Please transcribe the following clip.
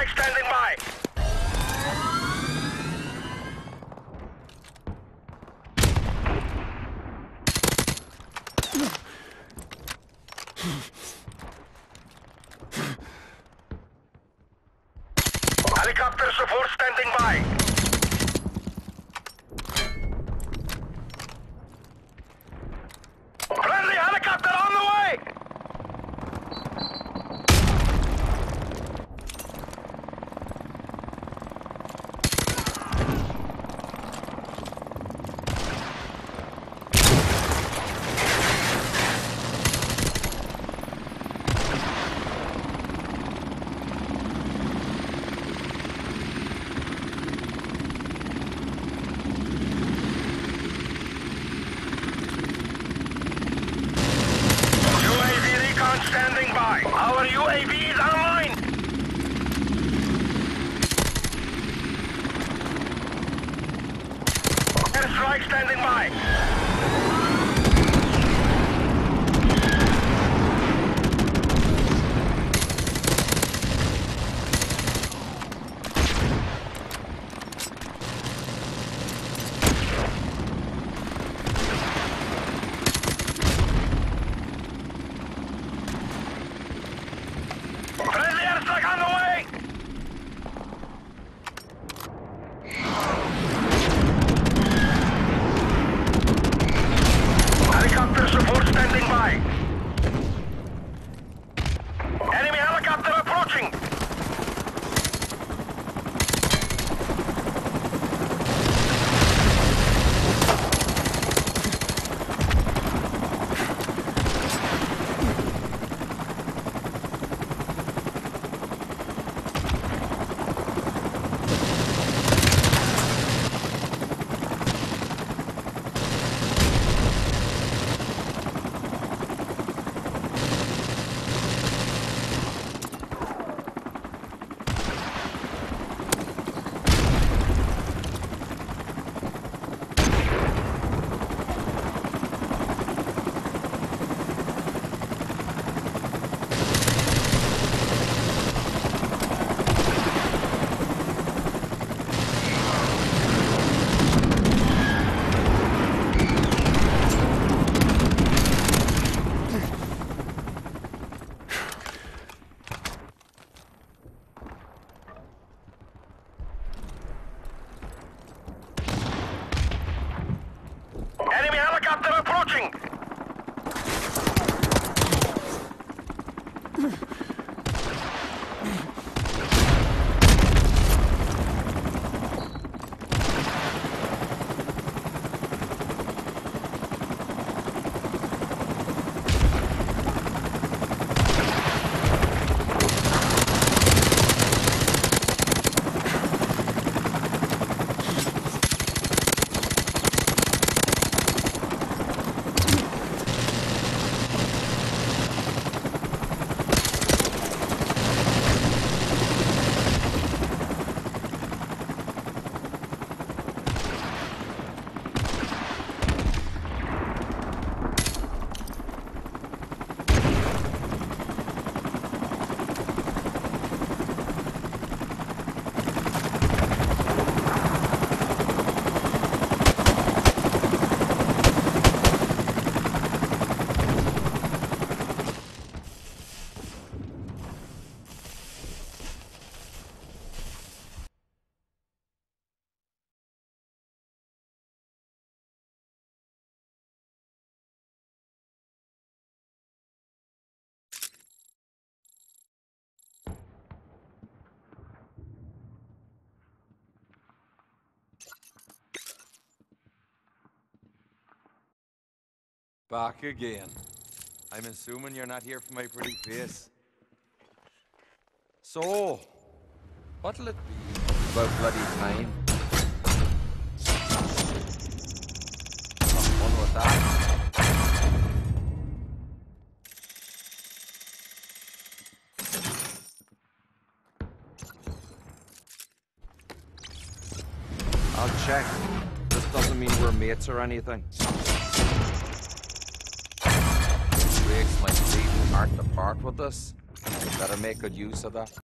Airstrike standing by. Helicopter support standing by. Friendly helicopter on the way! Standing by. Our UAV is online. Airstrike standing by. Helicopter support standing by. Enemy helicopter approaching. Enemy helicopter approaching! Back again. I'm assuming you're not here for my pretty face. So, what'll it be about bloody time? Have fun with that. I'll check. This doesn't mean we're mates or anything. Breaks my feet hard to part with this. Better make good use of that.